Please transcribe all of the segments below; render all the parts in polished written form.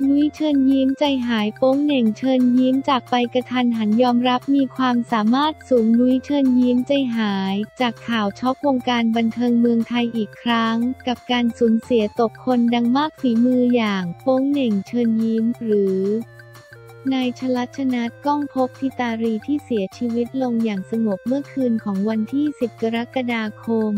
นุ้ยเชิญยิ้มใจหายโป๊งเหน่งเชิญยิ้มจากไปกระทันหันยอมรับมีความสามารถสูงนุ้ยเชิญยิ้มใจหายจากข่าวช็อกวงการบันเทิงเมืองไทยอีกครั้งกับการสูญเสียตกคนดังมากฝีมืออย่างโป๊งเหน่งเชิญยิ้มหรือนายชลัดชนัดก้องภพธิตารีที่เสียชีวิตลงอย่างสงบเมื่อคืนของวันที่10กรกฎาคม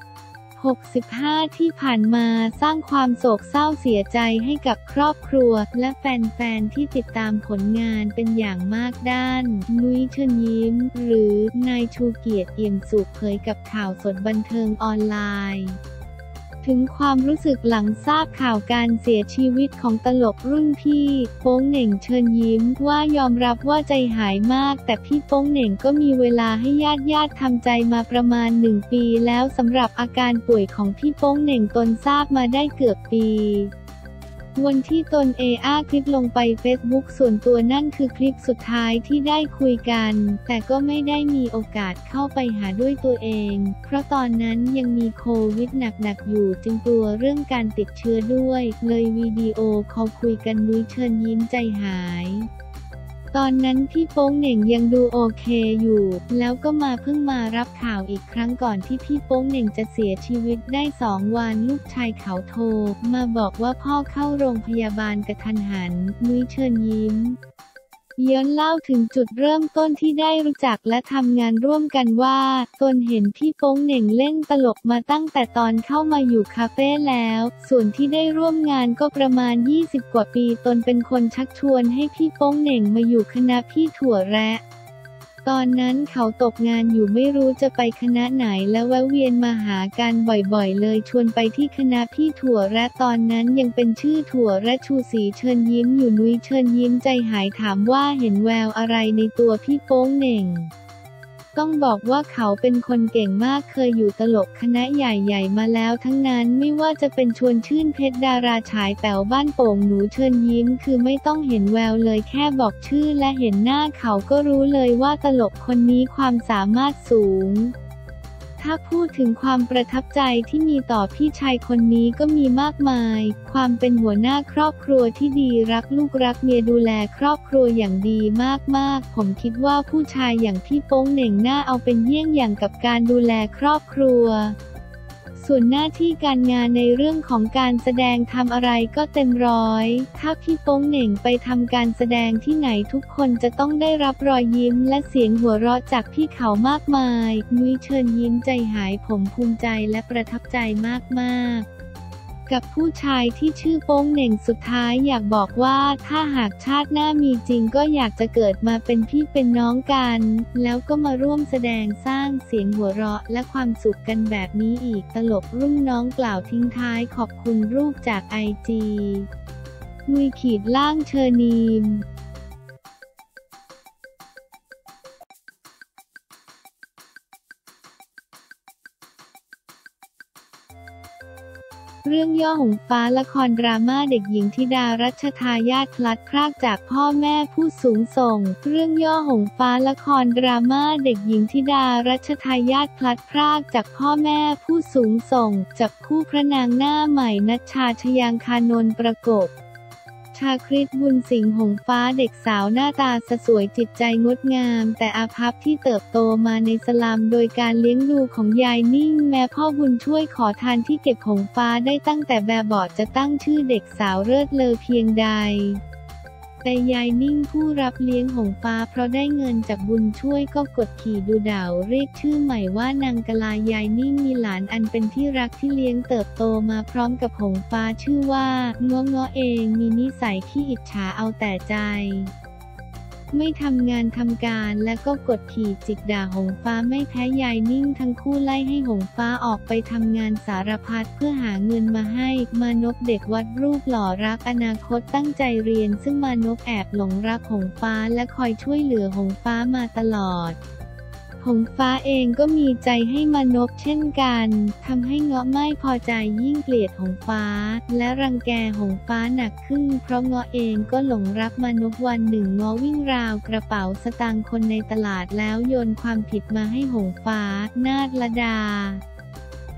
65ที่ผ่านมาสร้างความโศกเศร้าเสียใจให้กับครอบครัวและแฟนๆที่ติดตามผลงานเป็นอย่างมากด้านนุ้ยเชิญยิ้มหรือนายชูเกียรติเอี่ยมสุขเผยกับข่าวสดบันเทิงออนไลน์ถึงความรู้สึกหลังทราบข่าวการเสียชีวิตของตลกรุ่นพี่โป๊งเหน่งเชิญยิ้มว่ายอมรับว่าใจหายมากแต่พี่โป๊งเหน่งก็มีเวลาให้ญาติทำใจมาประมาณ1 ปีแล้วสำหรับอาการป่วยของพี่โป๊งเหน่งตนทราบมาได้เกือบปีวันที่ตนคลิปลงไปเฟซบุ๊กส่วนตัวนั่นคือคลิปสุดท้ายที่ได้คุยกันแต่ก็ไม่ได้มีโอกาสเข้าไปหาด้วยตัวเองเพราะตอนนั้นยังมีโควิดหนักอยู่จึงกลัวเรื่องการติดเชื้อด้วยเลยวิดีโอคอลคุยกันนุ้ยเชิญยิ้มใจหายตอนนั้นพี่โป๊งเหน่งยังดูโอเคอยู่แล้วก็เพิ่งมารับข่าวอีกครั้งก่อนที่พี่โป๊งเหน่งจะเสียชีวิตได้2 วันลูกชายเขาโทรมาบอกว่าพ่อเข้าโรงพยาบาลกระทันหันนุ้ยเชิญยิ้มย้อนเล่าถึงจุดเริ่มต้นที่ได้รู้จักและทำงานร่วมกันว่าตนเห็นพี่โป๊งเหน่งเล่นตลกมาตั้งแต่ตอนเข้ามาอยู่คาเฟ่แล้วส่วนที่ได้ร่วมงานก็ประมาณ20 กว่าปีตนเป็นคนชักชวนให้พี่โป๊งเหน่งมาอยู่คณะพี่ถั่วแระตอนนั้นเขาตกงานอยู่ไม่รู้จะไปคณะไหนและแวะเวียนมาหากันบ่อยๆเลยชวนไปที่คณะพี่ถั่วแระตอนนั้นยังเป็นชื่อถั่วแระชูศรีเชิญยิ้มอยู่นุ้ยเชิญยิ้มใจหายถามว่าเห็นแววอะไรในตัวพี่โป๊งเหน่งต้องบอกว่าเขาเป็นคนเก่งมากเคยอยู่ตลกคณะใหญ่ๆมาแล้วทั้งนั้นไม่ว่าจะเป็นชวนชื่นเพชรดาราฉายแต๋วบ้านโป่งหนูเชิญยิ้มคือไม่ต้องเห็นแววเลยแค่บอกชื่อและเห็นหน้าเขาก็รู้เลยว่าตลกคนนี้ความสามารถสูงถ้าพูดถึงความประทับใจที่มีต่อพี่ชายคนนี้ก็มีมากมายความเป็นหัวหน้าครอบครัวที่ดีรักลูกรักเมียดูแลครอบครัวอย่างดีมากๆผมคิดว่าผู้ชายอย่างพี่โป๊งเหน่งน่าเอาเป็นเยี่ยงอย่างกับการดูแลครอบครัวส่วนหน้าที่การงานในเรื่องของการแสดงทำอะไรก็เต็มร้อยถ้าพี่โป๊งเหน่งไปทำการแสดงที่ไหนทุกคนจะต้องได้รับรอยยิ้มและเสียงหัวเราะจากพี่เขามากมายนุ้ยเชิญยิ้มใจหายผมภูมิใจและประทับใจมากๆกับผู้ชายที่ชื่อโป๊งเหน่งสุดท้ายอยากบอกว่าถ้าหากชาติหน้ามีจริงก็อยากจะเกิดมาเป็นพี่เป็นน้องกันแล้วก็มาร่วมแสดงสร้างเสียงหัวเราะและความสุขกันแบบนี้อีกตลกรุ่นน้องกล่าวทิ้งท้ายขอบคุณรูปจากIGนุ้ยเชิญนีมเรื่องย่อหงฟ้าละครดราม่าเด็กหญิงธิดารัชทายาทพลัดพรากจากพ่อแม่ผู้สูงส่งเรื่องย่อหงฟ้าละครดราม่าเด็กหญิงธิดารัชทายาทพลัดพรากจากพ่อแม่ผู้สูงส่งจับคู่พระนางหน้าใหม่ณัชชา ชยางคานนท์ประกบชาคริตบุญสิงห์หงฟ้าเด็กสาวหน้าตาสวยจิตใจงดงามแต่อาภัพที่เติบโตมาในสลัมโดยการเลี้ยงดูของยายนิ่งแม้พ่อบุญช่วยขอทานที่เก็บหงฟ้าได้ตั้งแต่แบบเบาะจะตั้งชื่อเด็กสาวเลิศเลอเพียงใดแต่ยายนิ่งผู้รับเลี้ยงหงฟ้าเพราะได้เงินจากบุญช่วยก็กดขี่ดูดาวเรียกชื่อใหม่ว่านางกลายายนิ่งมีหลานอันเป็นที่รักที่เลี้ยงเติบโตมาพร้อมกับหงฟ้าชื่อว่าง้อเองมีนิสัยขี้อิจฉาเอาแต่ใจไม่ทำงานทำการและก็กดขี่จิกด่าหงฟ้าไม่แพ้ยายนิ่งทั้งคู่ไล่ให้หงฟ้าออกไปทำงานสารพัดเพื่อหาเงินมาให้มานพเด็กวัดรูปหล่อรักอนาคตตั้งใจเรียนซึ่งมานพแอบหลงรักหงฟ้าและคอยช่วยเหลือหงฟ้ามาตลอดหงฟ้าเองก็มีใจให้มานพเช่นกันทำให้เงาะไม่พอใจยิ่งเกลียดหงฟ้าและรังแกหงฟ้าหนักขึ้นเพราะเงาะเองก็หลงรักมานพวันหนึ่งเงาะวิ่งราวกระเป๋าสตางค์คนในตลาดแล้วโยนความผิดมาให้หงฟ้านาฏลดา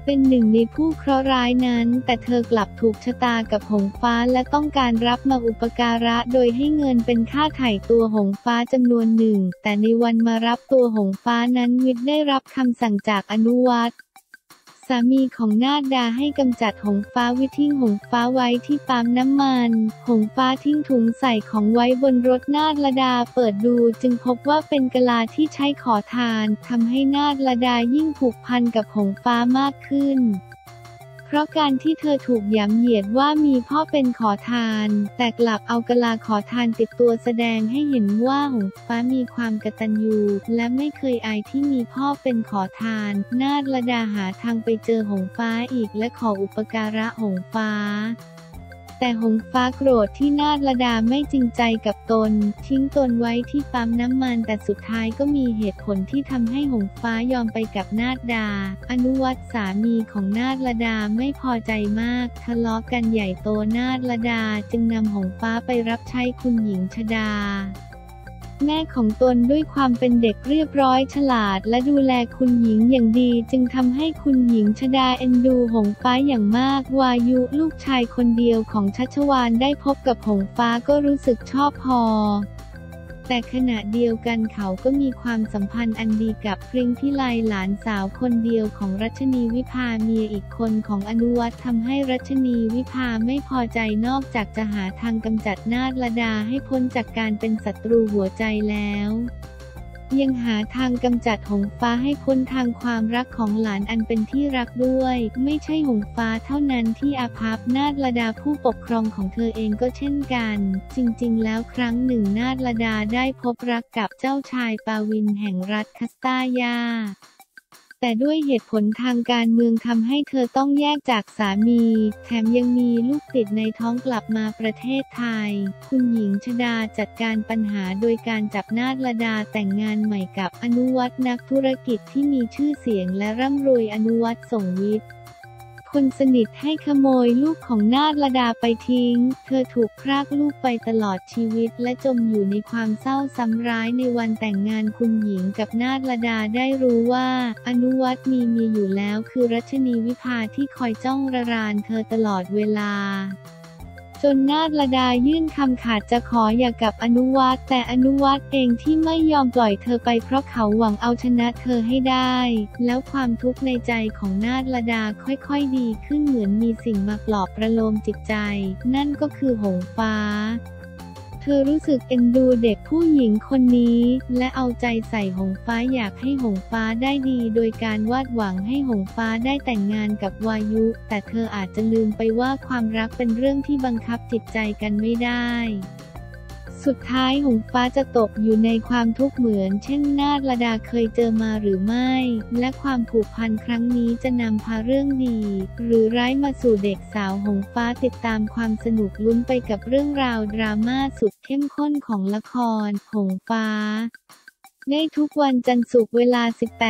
เป็นหนึ่งในผู้เคราะห์ร้ายนั้นแต่เธอกลับถูกชะตากับหงฟ้าและต้องการรับมาอุปการะโดยให้เงินเป็นค่าไถ่ตัวหงฟ้าจำนวนหนึ่งแต่ในวันมารับตัวหงฟ้านั้นวิทย์ได้รับคำสั่งจากอนุวัฒน์สามีของนาฏดาให้กำจัดหงฟ้าวิทย์ทิ้งหงฟ้าไว้ที่ปั๊มน้ำมันหงฟ้าทิ้งถุงใส่ของไว้บนรถนาฏดาเปิดดูจึงพบว่าเป็นกะลาที่ใช้ขอทานทำให้นาฏดายิ่งผูกพันกับหงฟ้ามากขึ้นเพราะการที่เธอถูกหยามเหยียดว่ามีพ่อเป็นขอทานแต่กลับเอากะลาขอทานติดตัวแสดงให้เห็นว่าหงฟ้ามีความกตัญญูและไม่เคยอายที่มีพ่อเป็นขอทานนาฏดาหาทางไปเจอหงฟ้าอีกและขออุปการะหงฟ้าแต่หงฟ้าโกรธที่นาฏดาไม่จริงใจกับตนทิ้งตนไว้ที่ปั๊มน้ำมันแต่สุดท้ายก็มีเหตุผลที่ทำให้หงฟ้ายอมไปกับนาฏดาอนุวัฒน์สามีของนาฏดาไม่พอใจมากทะเลาะกันใหญ่โตนาฏดาจึงนำหงฟ้าไปรับใช้คุณหญิงชฎาแม่ของตนด้วยความเป็นเด็กเรียบร้อยฉลาดและดูแลคุณหญิงอย่างดีจึงทำให้คุณหญิงชฎาเอ็นดูหงฟ้าอย่างมากวายุลูกชายคนเดียวของชัชวาลได้พบกับหงฟ้าก็รู้สึกชอบพอแต่ขณะเดียวกันเขาก็มีความสัมพันธ์อันดีกับพริ้งพิไลหลานสาวคนเดียวของรัชนีวิภาเมียอีกคนของอนุวัฒน์ทำให้รัชนีวิภาไม่พอใจนอกจากจะหาทางกำจัดนาฏดาให้พ้นจากการเป็นศัตรูหัวใจแล้วยังหาทางกำจัดหงฟ้าให้พ้นทางความรักของหลานอันเป็นที่รักด้วยไม่ใช่หงฟ้าเท่านั้นที่อาภัพนาฏดาผู้ปกครองของเธอเองก็เช่นกันจริงๆแล้วครั้งหนึ่งนาฏดาได้พบรักกับเจ้าชายปาวินแห่งรัฐคัสตายาแต่ด้วยเหตุผลทางการเมืองทำให้เธอต้องแยกจากสามีแถมยังมีลูกติดในท้องกลับมาประเทศไทยคุณหญิงชฎาจัดการปัญหาโดยการจับนาฏดาแต่งงานใหม่กับอนุวัฒน์นักธุรกิจที่มีชื่อเสียงและร่ำรวยอนุวัฒน์ส่งวิทย์คนสนิทให้ขโมยลูกของนาฏดาไปทิ้งเธอถูกพรากลูกไปตลอดชีวิตและจมอยู่ในความเศร้าซ้ำร้ายในวันแต่งงานคุณหญิงกับนาฏดาได้รู้ว่าอนุวัฒน์มีเมียอยู่แล้วคือรัชนีวิภาที่คอยจ้องระรานเธอตลอดเวลาจนนาฏดายื่นคำขาดจะขอหย่ากับอนุวัฒน์แต่อนุวัฒน์เองที่ไม่ยอมปล่อยเธอไปเพราะเขาหวังเอาชนะเธอให้ได้แล้วความทุกข์ในใจของนาฏดาค่อยๆดีขึ้นเหมือนมีสิ่งมาปลอบประโลมจิตใจนั่นก็คือหงฟ้าเธอรู้สึกเอ็นดูเด็กผู้หญิงคนนี้และเอาใจใส่หงฟ้าอยากให้หงฟ้าได้ดีโดยการวาดหวังให้หงฟ้าได้แต่งงานกับวายุแต่เธออาจจะลืมไปว่าความรักเป็นเรื่องที่บังคับจิตใจกันไม่ได้สุดท้ายหงฟ้าจะตกอยู่ในความทุกข์เหมือนเช่นนาฏดาเคยเจอมาหรือไม่และความผูกพันครั้งนี้จะนำพาเรื่องดีหรือร้ายมาสู่เด็กสาวหงฟ้าติดตามความสนุกลุ้นไปกับเรื่องราวดราม่าสุดเข้มข้นของละครหงฟ้าได้ทุกวันจันทร์ศุกร์เวลา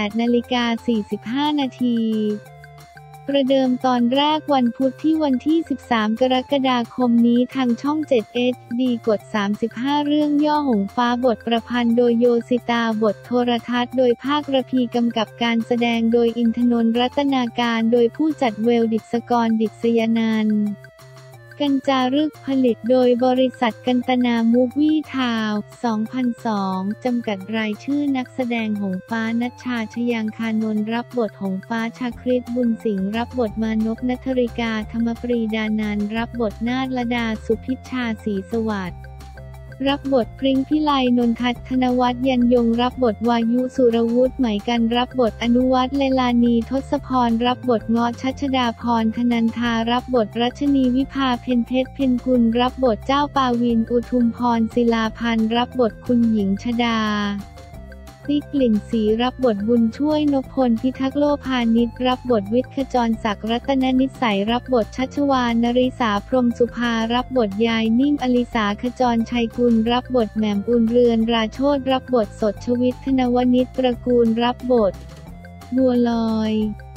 18:45 น.ประเดิมตอนแรกวันพุธที่วันที่ 13 กรกฎาคมนี้ทางช่อง 7 HD กด 35 เรื่องย่อหงฟ้าบทประพันธ์โดยโยสิตาบทโทรทัศน์โดยภาคระพีกำกับการแสดงโดยอินทนนท์รัตนาการโดยผู้จัดเวลดิษกรดิษยนันท์กัญจารึกผลิตโดยบริษัทกันตนามูฟวี่ทาวน์ 2002 จำกัดรายชื่อนักแสดงหงฟ้านัชชา ชยางคานนท์รับบทหงฟ้าชาคริตบุญสิงห์รับบทมานพณัฐริกาธรรมปรีดานันท์รับบทนาฏดาสุพิชชาศรีสวัสดิ์รับบทพริ้งพิไลนนทัศน์ธนวัฒน์ยันยงรับบทวายุสุรวุฒิไหมกันรับบทอนุวัฒน์เลลานีทศพรรับบทเงาะชัชดาพรธนันทารับบทรัชนีวิภาเพ็ญเพชรเพ็ญกุลรับบทเจ้าปาวินอุทุมพรศิลาพันธ์รับบทคุณหญิงชฎาติ๊กกลิ่นศรีรับบทบุญช่วยนพพลพิทักษ์โลพานิชรับบทวิทย์ขจรศักดิ์รัตนนิสัยรับบทชัชวาลนริสาพรหมสุภารับบทยายนิ่มอลิสาขจรชัยกุลรับบทแหม่มอุ่นเรือนราโชติรับบทสดชวิทย์ธนวณิชตระกูลรับบทบัวลอย